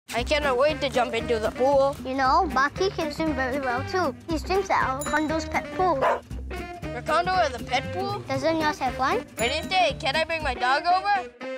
I cannot wait to jump into the pool. You know, Baki can swim very well too. He swims at our condo's pet pool. Your condo has a pet pool? Doesn't yours have one? Wednesday, can I bring my dog over?